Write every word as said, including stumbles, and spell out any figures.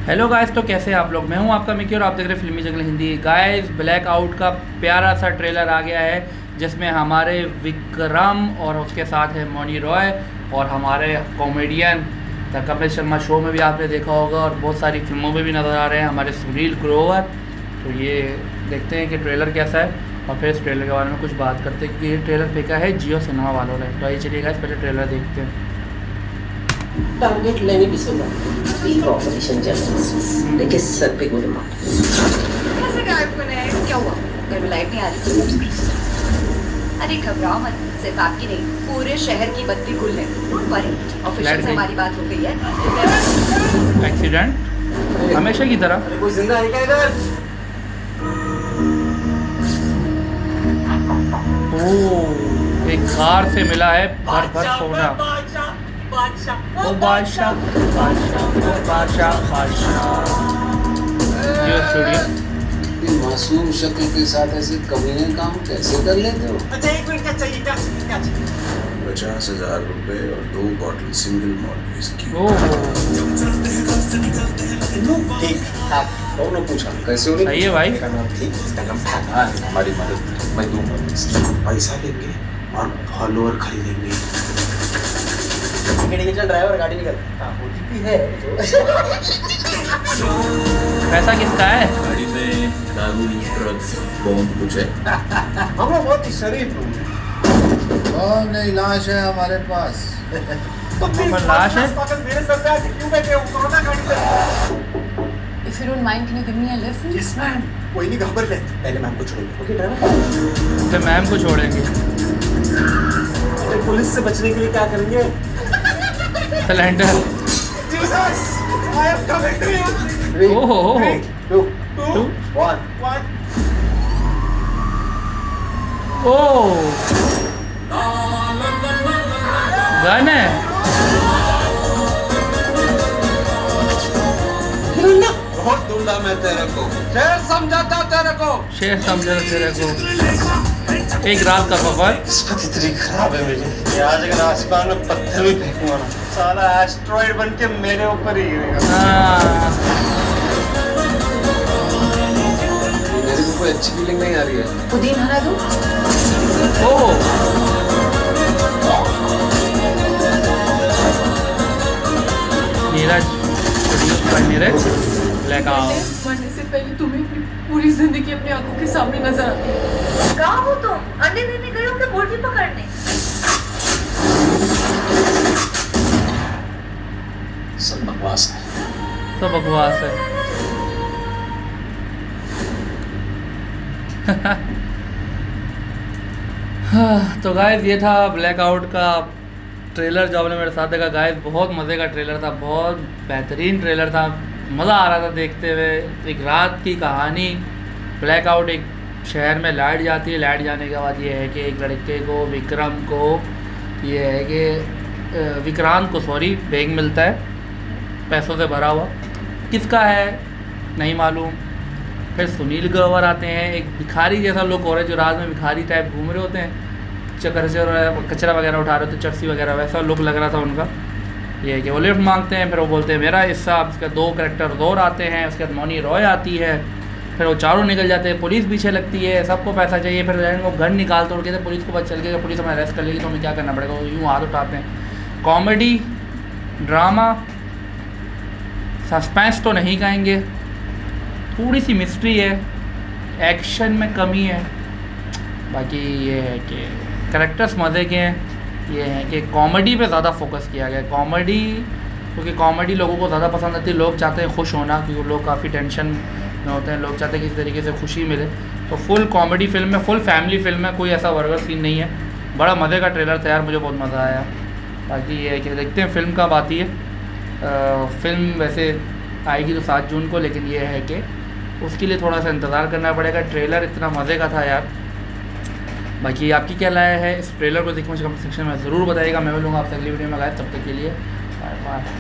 Hello guys, तो कैसे हैं आप लोग। मैं हूं आपका मिकी और आप देख रहे हैं फिल्मी जंगल हिंदी। गाइस, ब्लैक आउट का प्यारा सा ट्रेलर आ गया है जिसमें हमारे विक्रम और उसके साथ है मौनी रॉय और हमारे comedian the Kapil Sharma show में भी आपने देखा होगा और बहुत सारी फिल्मों में भी नज़र आ रहे हैं हमारे सुनील ग्रोवर। तो ये देखते हैं कि ट्रेलर कैसा है और फिर इस ट्रेलर के बारे में कुछ बात करते हैं कि ये ट्रेलर फेंका है जियो सिनेमा वालों ने। तो आइए चलिए गाइस पहले ट्रेलर देखते हैं। टारगेट लेने की सुबह एक ऑपरेशन चल रहा है लेकिन सर पे गोली मार। कैसे गायब होने है? क्या हुआ? घर में लाइट नहीं आ रही? अरे घबराओ मत, सिर्फ आपकी नहीं पूरे शहर की बत्ती गुल है। पर ऑफिशियल से हमारी बात हो गई है। एक्सीडेंट हमेशा की तरह। अरे कोई जिंदा है क्या इधर? ओह, एक कार से मिला है भर भर सोना। ओ बादशाह बादशाह ओ बादशाह बादशाह। जियो स्टूडियो। इतनी मासूम शक्ल के साथ ऐसे कमीने काम कैसे कर लेते हो? अच्छा एक मिनट, क्या चाहिए क्या चाहिए क्या चाहिए? पचास हजार रुपए और दो बॉटल सिंगल मॉल्ट विस्की। ओह ठीक ठाक दोनों पूछा कैसे होने? सही है भाई। मेरा नाम ठीक, इसका नाम फैला है। हमारी मदद मैं दूंगा, पैसा देंगे और फॉलोअर खरीदेंगे। चल ड्राइवर गाड़ी निकल। हाँ ओटीपी है तो पैसा किसका है? गाड़ी में दारू, ड्रग्स, बॉम्ब कुछ है। हम लोग बहुत ही शरीफ लोग हैं। और नहीं लाश है हमारे पास। तो फिर पर लाश है? पागल मेरे सर पे आके क्यों बैठे हो? कोरोना गाड़ी पे। If you don't mind, can you give me a lift? Yes ma'am. कोई नहीं घबरा ले, पहले मैम को छोड़ेंगे। Okay driver. तो मैम को छोड़ेंगे। अरे पुलिस से बचने के लिए क्या करेंगे? Cylinder. Jesus, I am coming to you. Oh oh two two one one. ओह, गन है। बहुत दूंगा मैं तेरे को, शेर समझाता तेरे को। शेर समझे तेरे को। एक रात का सफर। किस्मत इतनी खराब है मेरी, ये आज अगर आसमान में पत्थर भी फेंकूंगा ना, साला एस्ट्रॉइड बन के मेरे ऊपर ही गिरेगा। हाँ। मेरे को कोई अच्छी फीलिंग नहीं आ रही है। पुदीन हरा दूं? ओह, Neeraj produce by Neeraj. Black out. मरने से पहले तुम्हें अपनी पूरी जिंदगी अपनी आंखों के सामने नजर आती है। कहाँ हो तुम? अंडे देने गए हो कि मुर्गी पकड़ने? सब बकवास है। सब बकवास है। तो गाइस ये था ब्लैक आउट का ट्रेलर जो आपने मेरे साथ देखा। गाइस बहुत मज़े का ट्रेलर था, बहुत बेहतरीन ट्रेलर था, मज़ा आ रहा था देखते हुए। एक रात की कहानी। ब्लैक आउट, एक शहर में लाइट जाती है। लाइट जाने के बाद ये है कि एक लड़के को, विक्रम को, ये है कि विक्रांत को सॉरी बैग मिलता है पैसों से भरा हुआ। किसका है नहीं मालूम। फिर सुनील ग्रोवर आते हैं, एक भिखारी जैसा लोग हो रहे हैं जो रात में भिखारी टाइप घूम रहे होते हैं, चक्कर कचरा वगैरह उठा रहे होते, चरसी वगैरह, वैसा लुक लग रहा था उनका। ये है कि वो लिफ्ट मांगते हैं, फिर वो बोलते हैं मेरा हिस्सा। उसके दो कैरेक्टर और आते हैं, उसके बाद मौनी रॉय आती है, फिर वो चारों निकल जाते हैं, पुलिस पीछे लगती है, सबको पैसा चाहिए। फिर वो गन निकालते और कहते पुलिस को पता चल गया, पुलिस हमें अरेस्ट कर लेगी तो हमें क्या करना पड़ेगा। वो यूँ हाथ उठाते हैं। कॉमेडी, ड्रामा, सस्पेंस तो नहीं कहेंगे, थोड़ी सी मिस्ट्री है, एक्शन में कमी है। बाकी ये है कि कैरेक्टर्स मज़े के हैं। ये है कि कॉमेडी पे ज़्यादा फोकस किया गया है। कॉमेडी, क्योंकि कॉमेडी लोगों को ज़्यादा पसंद आती है। लोग चाहते हैं खुश होना, क्योंकि लोग काफ़ी टेंशन में होते हैं। लोग चाहते हैं किसी तरीके से खुशी मिले। तो फुल कॉमेडी फिल्म है, फुल फैमिली फिल्म है, कोई ऐसा वर्गर सीन नहीं है। बड़ा मज़े का ट्रेलर था यार, मुझे बहुत मज़ा आया। बाकी ये है कि देखते हैं फिल्म कब आती है। आ, फिल्म वैसे आएगी तो सात जून को, लेकिन ये है कि उसके लिए थोड़ा सा इंतज़ार करना पड़ेगा। ट्रेलर इतना मज़े का था यार। बाकी आपकी क्या राय है इस ट्रेलर को देखकर मुझे कमेंट सेक्शन में ज़रूर बताइएगा। मैं मिलूँगा आपसे अगली वीडियो में। गाइस तब तक के लिए बाय बाय।